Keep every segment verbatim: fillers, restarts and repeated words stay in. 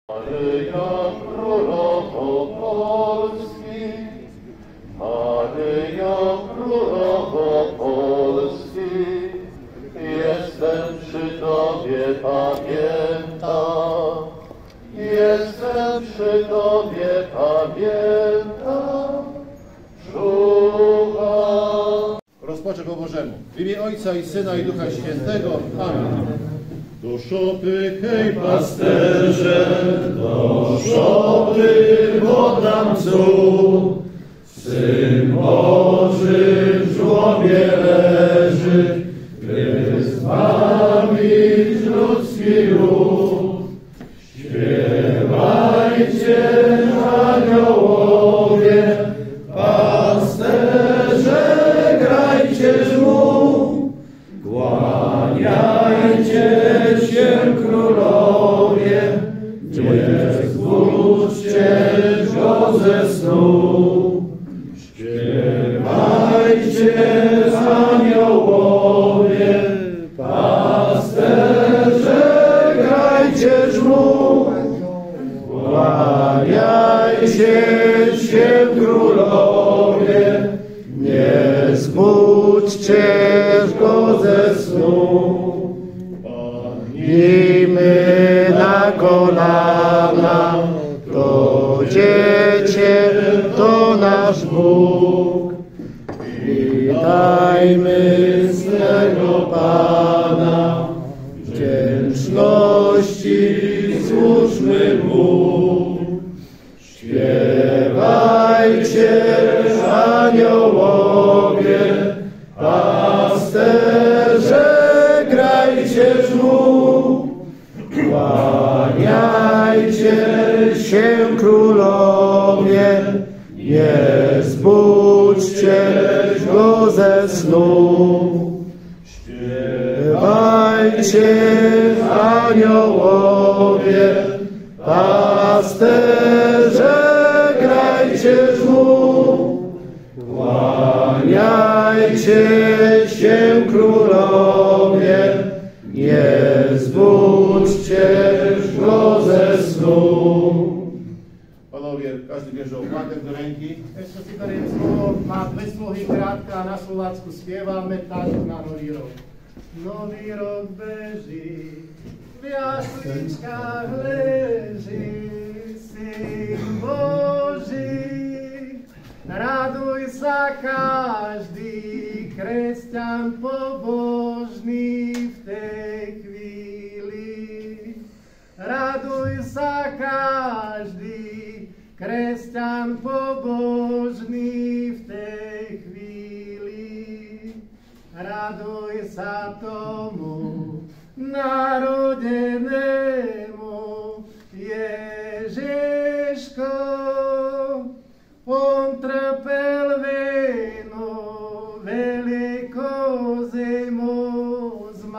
Maryja Królowo Polski, Maryja Królowo Polski, jestem przy Tobie pamięta, jestem przy Tobie pamięta, czuwam. Rozpoczę po Bożemu. W imię Ojca i Syna i Ducha Świętego. Amen. Duszopy, hej pasterze, duszopy, bo tam cud, Syn Boży w żłobie leży, gdy zbawić ludzki ród. Śpiewajcie, aniołowie, pasterze, grajcie żmów, kłaniajcie się królowie, nie zbudźcie go ze snu. Śpiewajcie, aniołowie, pasterze, grajcie żmów, kłaniajcie się królowie, nie zbudźcie go ze snu. Padnijmy na kolana, to dziecię, to nasz Bóg. Witajmy swego Pana, wdzięczności złóżmy Mu. Śpiewajcie, aniołowie, pasterze, grajcie żmów, kłaniajcie się królowie, nie zbudźcie go ze snu. Śpiewajcie, aniołowie, pasterze, grajcie żmów, kłaniajcie się królowie, nie zbudźcie go ze snu. Panowie, każdy bierze opłatek do ręki. Ešte si beriem slovo, má dve slohy krátke a na Slovácku spievame tak na Nový rok. Nový rok beží, v jasličkách leží, Syn Boží. Raduj sa každý kresťan pobožný v tej chvíli. Raduj sa každý kresťan pobožný v tej chvíli. Raduj sa tomu narodenému Ježiško. On trpel vinu veľkou zimou s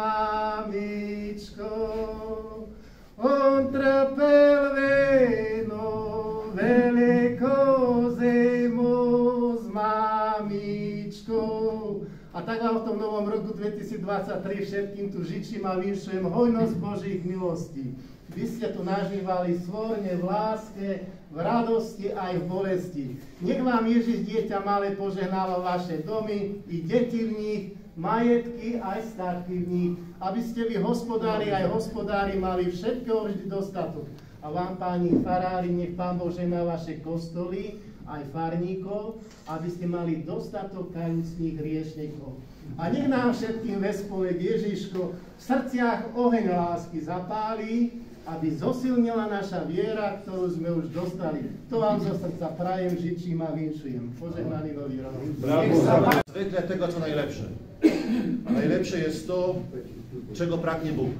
mamičkou. On trpel vinu veľkou zimou s mamičkou. A tak vám v tom novom roku dvetisícdvadsaťtri všetkým tu žičím a vinšujem hojnosť Božích milostí. Vy ste tu nažívali svorne v láske, v radosti aj v bolesti. Nech vám Ježiš dieťa malé požehnáva vaše domy i deti v nich, majetky aj statky v nich, aby ste vy hospodári aj hospodári mali všetkého vždy dostatok. A vám, páni farári, nech Pán Boh žehná vaše kostoly, aj farníkov, aby ste mali dostatok kajúcných hriešnikov. A nech nám všetkým vespolek Ježiško v srdciach oheň lásky zapálí, aby zosilnila naša viera, ktorú sme už dostali. To vám zo srdca prajem, žičím a vinšujem. Požehnaný nový rok. Zwykle tego, co najlepsze. A najlepsze jest to, czego pragnie Bóg.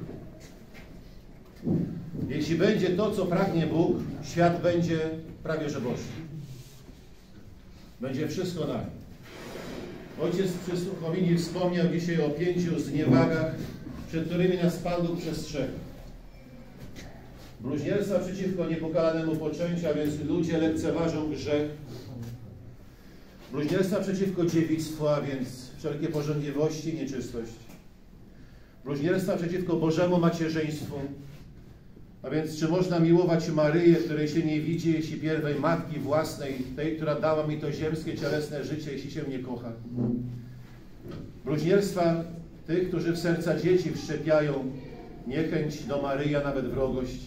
Jeśli będzie to, co pragnie Bóg, świat będzie prawie że Boży. Będzie wszystko na nim. Ojciec przy Słuchowinie wspomniał dzisiaj o pięciu zniewagach, przed którymi nas Pan Bóg przestrzega. Bluźnierstwa przeciwko niepokalanemu poczęciu, a więc ludzie lekceważą grzech. Bluźnierstwa przeciwko dziewictwu, a więc wszelkie pożądliwości, nieczystość. Bluźnierstwa przeciwko Bożemu macierzyństwu. A więc czy można miłować Maryję, której się nie widzi, jeśli pierwej matki własnej, tej, która dała mi to ziemskie, cielesne życie, jeśli się nie kocha? Bluźnierstwa tych, którzy w serca dzieci wszczepiają niechęć do Maryi, a nawet wrogość.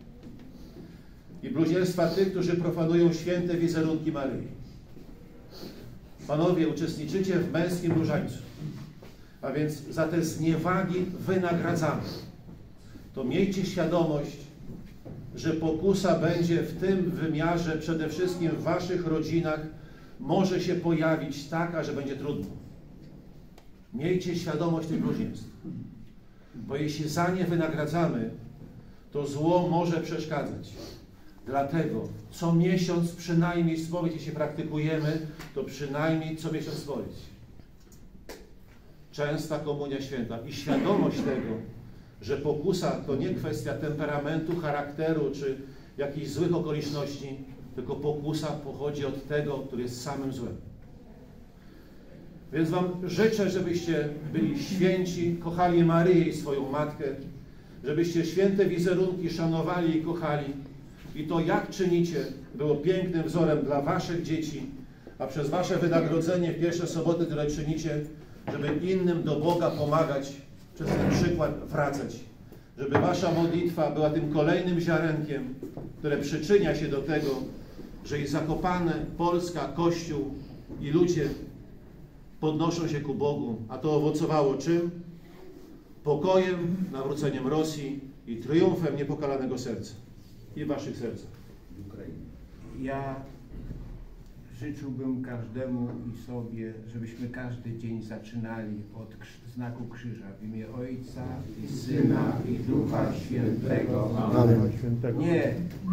I bluźnierstwa tych, którzy profanują święte wizerunki Maryi. Panowie, uczestniczycie w męskim różańcu, a więc za te zniewagi wynagradzamy. To miejcie świadomość, że pokusa będzie w tym wymiarze, przede wszystkim w waszych rodzinach, może się pojawić taka, że będzie trudno. Miejcie świadomość tych bluźnierstw. Bo jeśli za nie wynagradzamy, to zło może przeszkadzać. Dlatego co miesiąc przynajmniej spowiedź, jeśli praktykujemy, to przynajmniej co miesiąc spowiedź. Częsta komunia święta i świadomość tego, że pokusa to nie kwestia temperamentu, charakteru czy jakichś złych okoliczności, tylko pokusa pochodzi od tego, który jest samym złem. Więc wam życzę, żebyście byli święci, kochali Maryję i swoją matkę, żebyście święte wizerunki szanowali i kochali. I to, jak czynicie, było pięknym wzorem dla waszych dzieci, a przez wasze wynagrodzenie w pierwsze soboty, które czynicie, żeby innym do Boga pomagać, przez ten przykład wracać. Żeby wasza modlitwa była tym kolejnym ziarenkiem, które przyczynia się do tego, że i Zakopane, Polska, Kościół i ludzie podnoszą się ku Bogu, a to owocowało czym? Pokojem, nawróceniem Rosji i triumfem niepokalanego serca. I w waszych sercach. Ja życzyłbym każdemu i sobie, żebyśmy każdy dzień zaczynali od krz- znaku krzyża w imię Ojca i Syna i Ducha Świętego. Amen. Nie.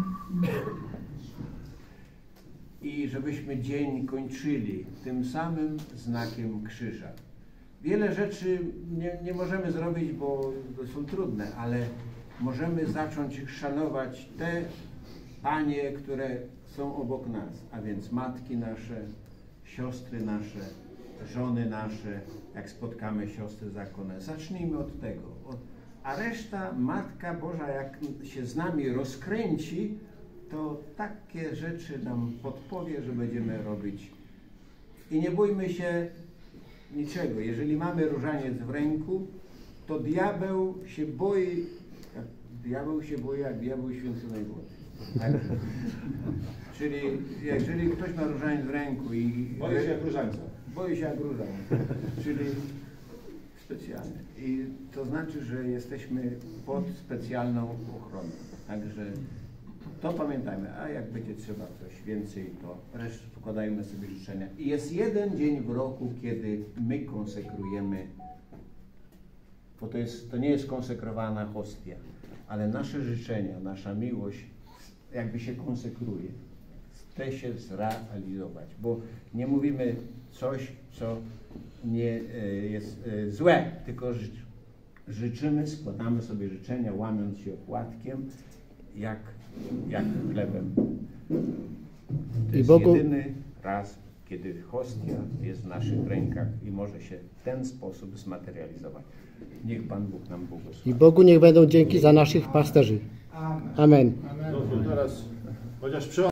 I żebyśmy dzień kończyli tym samym znakiem krzyża. Wiele rzeczy nie, nie możemy zrobić, bo są trudne, ale możemy zacząć szanować te panie, które są obok nas, a więc matki nasze, siostry nasze, żony nasze, jak spotkamy siostry zakonne. Zacznijmy od tego. Od, a reszta, Matka Boża, jak się z nami rozkręci, to takie rzeczy nam podpowie, że będziemy robić. I nie bójmy się niczego. Jeżeli mamy różaniec w ręku, to diabeł się boi, jak diabeł się boi, jak diabeł święconej wody. Tak? Czyli jeżeli ktoś ma różaniec w ręku i... Boi się jak różańca. Boi się jak różańca. Czyli specjalnie. I to znaczy, że jesteśmy pod specjalną ochroną. Także to pamiętajmy. A jak będzie trzeba coś więcej, to resztę wkładajmy sobie życzenia. I jest jeden dzień w roku, kiedy my konsekrujemy, bo to, jest, to nie jest konsekrowana hostia, ale nasze życzenia, nasza miłość jakby się konsekruje. Chce się zrealizować, bo nie mówimy coś, co nie jest złe, tylko ży życzymy, składamy sobie życzenia, łamiąc się opłatkiem, jak, jak chlebem. To jest Bogu... jedyny raz, kiedy hostia jest w naszych rękach i może się w ten sposób zmaterializować. Niech Pan Bóg nam błogosławi. I Bogu niech będą dzięki za naszych pasterzy. Amen. No to teraz, chociaż przy